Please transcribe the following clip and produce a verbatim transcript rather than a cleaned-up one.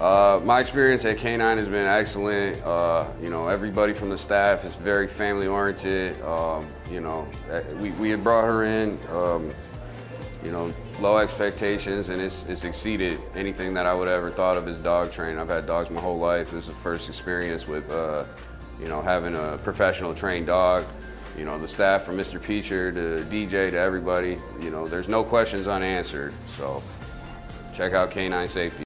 Uh, my experience at K nine has been excellent. Uh, you know, everybody from the staff is very family oriented. Um, you know, we, we had brought her in, um, you know, low expectations, and it's, it's exceeded anything that I would ever thought of as dog training. I've had dogs my whole life. This is the first experience with, uh, you know, having a professional trained dog. You know, the staff from Mister Peacher to D J to everybody, you know, there's no questions unanswered. So check out K nine Safety.